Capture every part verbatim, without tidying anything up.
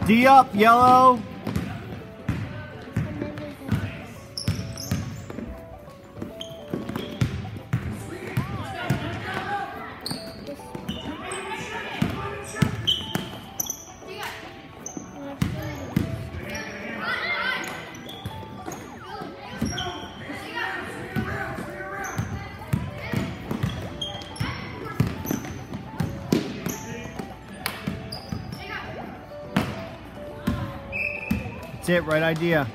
D up, yellow. That's it, right idea.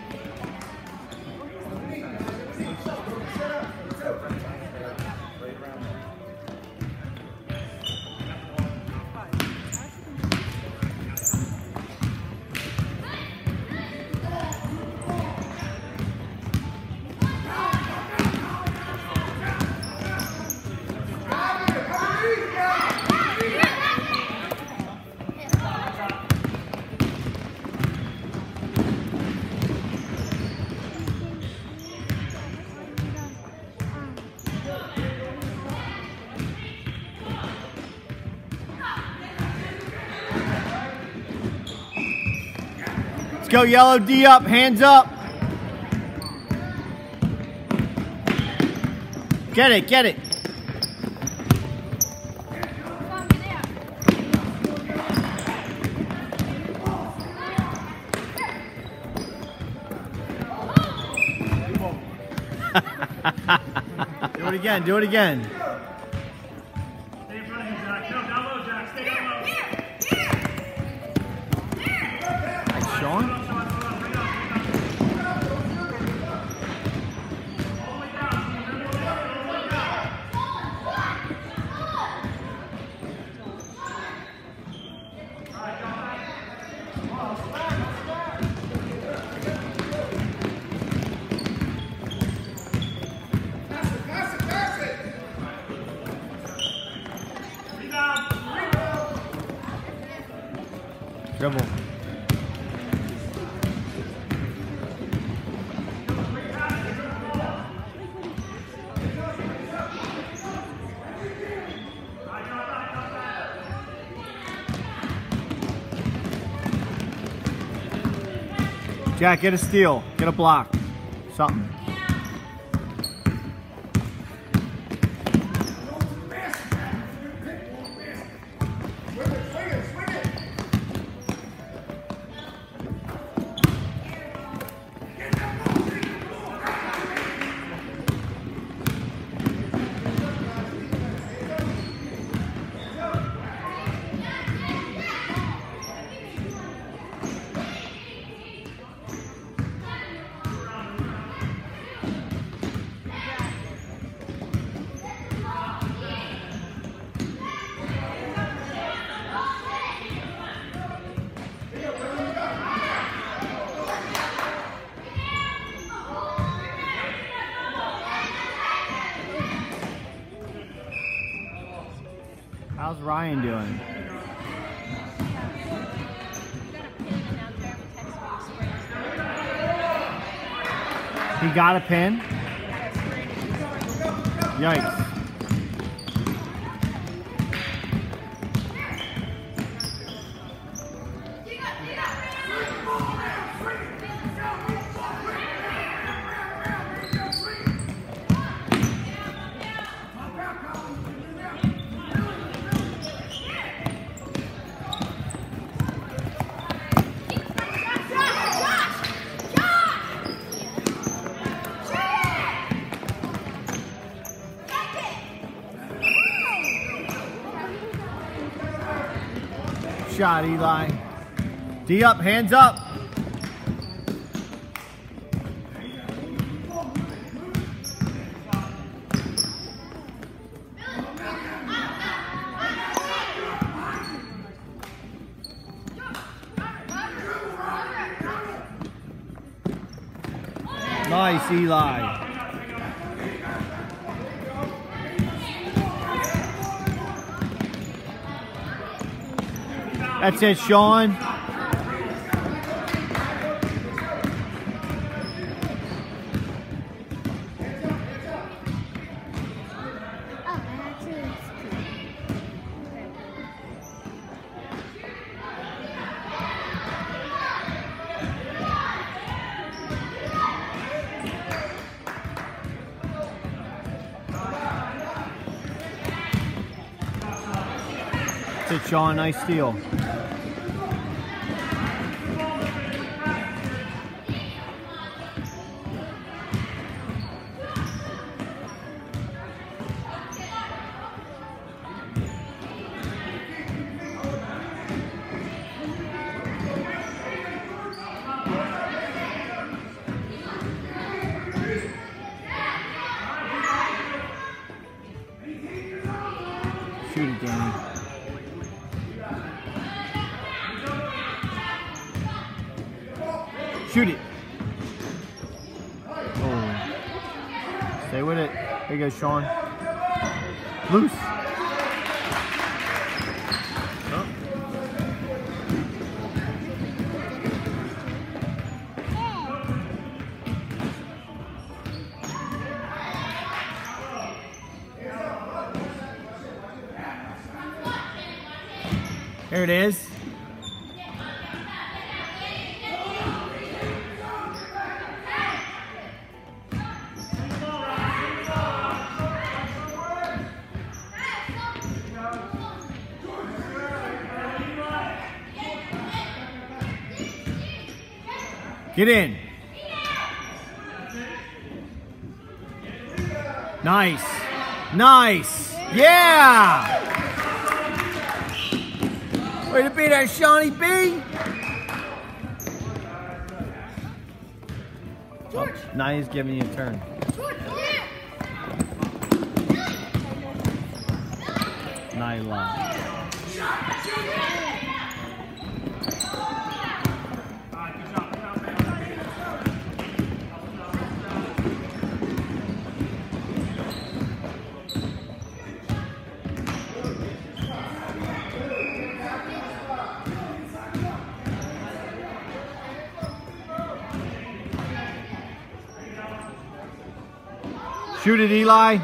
Let's go, yellow. D up, hands up. Get it, get it. Do it again, do it again. Stay in front of him, Jack. No, down low, Jack. Stay down low. Thanks, Sean. Dribble. Jack, get a steal. Get a block. Something. How's Ryan doing? He got a pin? Yikes. Shot, Eli. D up, hands up. Nice, Eli. That's it, Sean. That's it, Sean. Nice steal. Shoot it, Danny. Shoot it. Oh. Stay with it. There you go, Sean. Loose. Oh. Here it is. Get in. Nice. Nice. Yeah. Way to be there, Shawnee B. Oh, now he's giving you a turn. Nyla. Shoot it, Eli.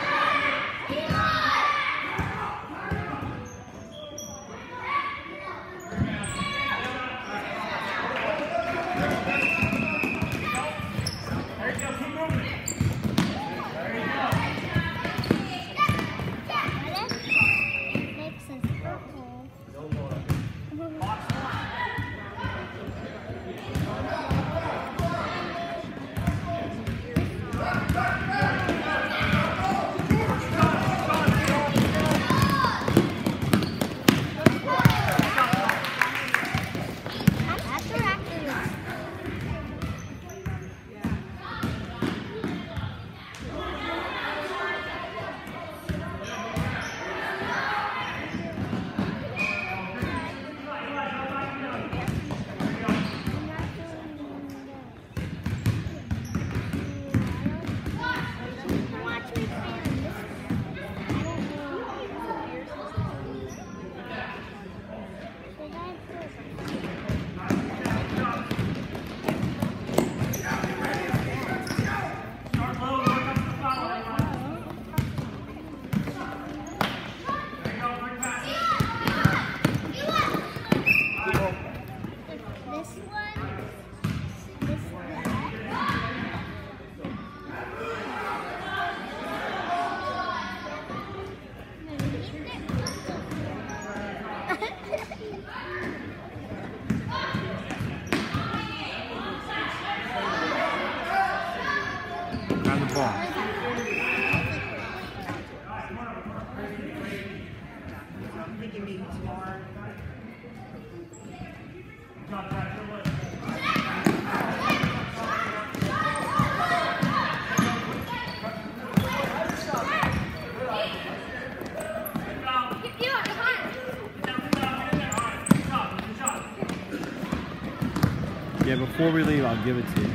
Yeah, before we leave, I'll give it to you.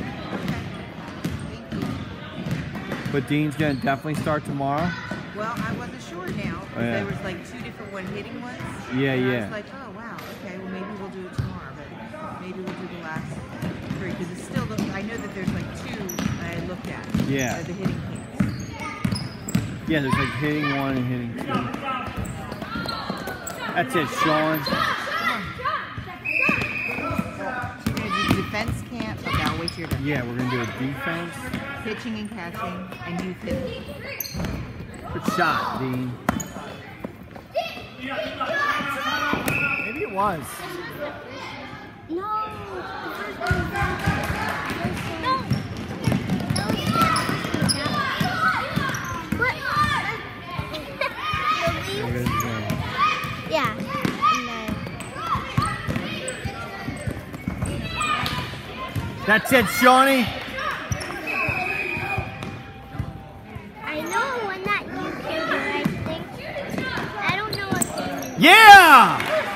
But Dean's gonna definitely start tomorrow. Well, I wasn't sure now. Oh, yeah. There was like two different one hitting ones. Yeah, and yeah. I was like, oh wow, okay, well maybe we'll do it tomorrow, but maybe we'll do the last three because it's still. The, I know that there's like two I looked at. Yeah. Uh, the hitting cans. Yeah, there's like hitting one and hitting two. That's it, Sean. Defense camp. Okay, I'll wait till you're done. Yeah, we're gonna do a defense. Pitching and catching, and youth hitting. Good shot, Dean. it was. No. The first one was that. No. What? Yeah. And then. That's it, Shawnee. I know one that you can do, I think. I don't know what game it is. Yeah!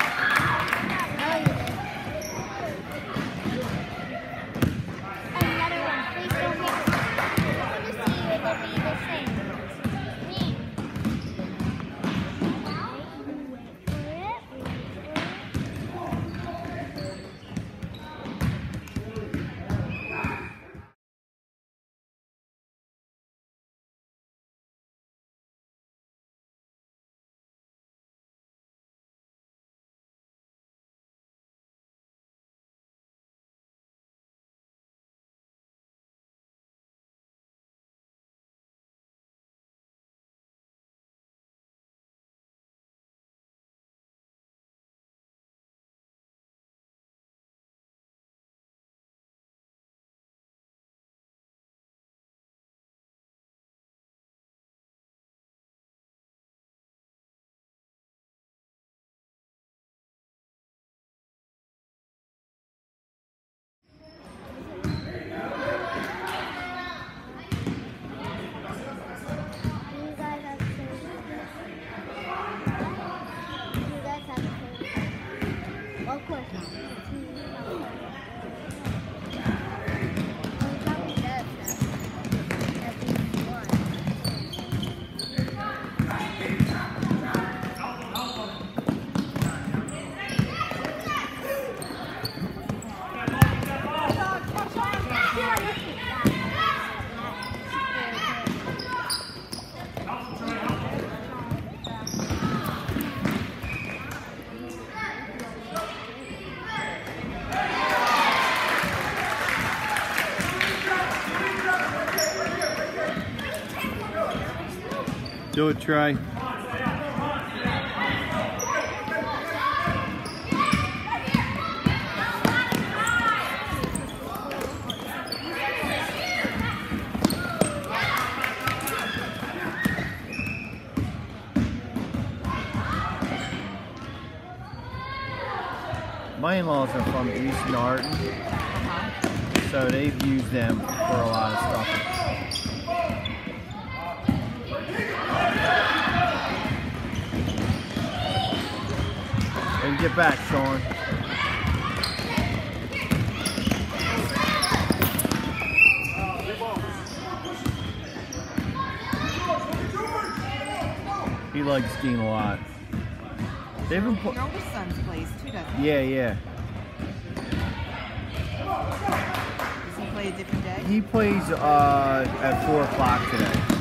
Another one. Please don't make it. I want to see if it'll be the same. Me. Wait for it. Of course not. He probably does have at least one. Do it, Trey. My in-laws are from East Narton, so they've used them for a lot of stuff. And get back, Sean. He likes skiing a lot. They've been Your oldest son's place too, doesn't he? Yeah, yeah. Does he play a different day? He plays uh, at four o'clock today.